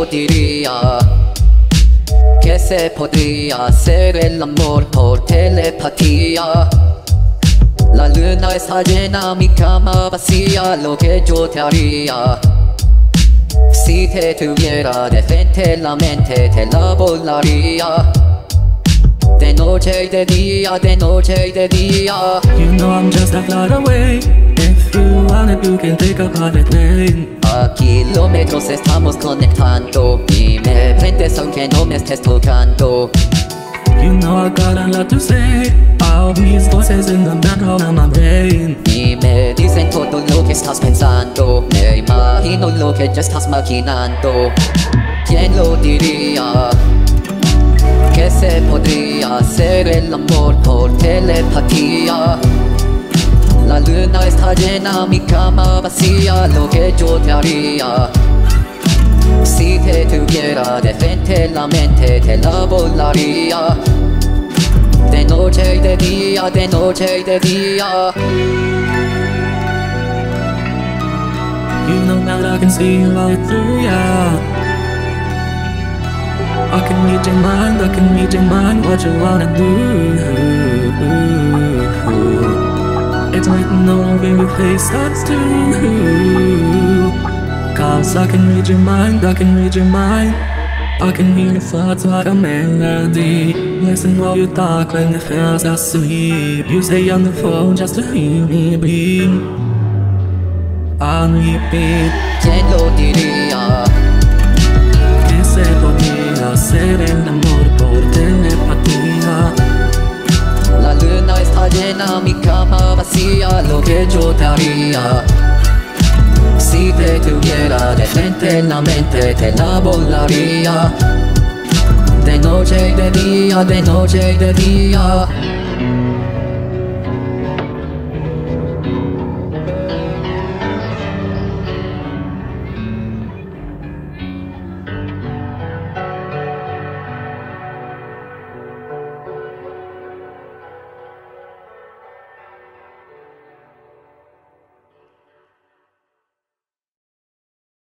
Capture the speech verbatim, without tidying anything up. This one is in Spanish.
diría que se podría hacer el amor por telepatía. La luna está llena, mi cama vacía, lo que yo te haría si te tuviera de frente, la mente te la volaría. De noche y de día, de noche y de día. You know I'm just a flight away. If you want it, you can take a private plane. A kilómetros estamos conectando y me prendes aunque no me estés tocando. You know I got a lot to say. All these voices in the background of my brain. Y me dicen todo lo que estás pensando. Me imagino lo que ya estás maquinando. ¿Quién lo diría? Que se podría hacer el amor por telepatía. La luna está llena, mi cama vacía, lo que yo te haría si te tuviera de frente, la mente te la volaría. De noche y de día, de noche y de día. You know that I can see right through ya. I can read your mind, I can read your mind, what you wanna do. It's written all over your face, that's true. Cause I can read your mind, I can read your mind. I can hear your thoughts like a melody. Listen while you talk when it feels asleep. You stay on the phone just to hear me breathe. On repeat. ¿Quién lo diría? Que se podría hacer el amor por telepatía. La luna está llena, mi cama vacía, lo que yo te haría si te tuviera de frente, la mente te la volaría. De noche y de día, de noche y de día.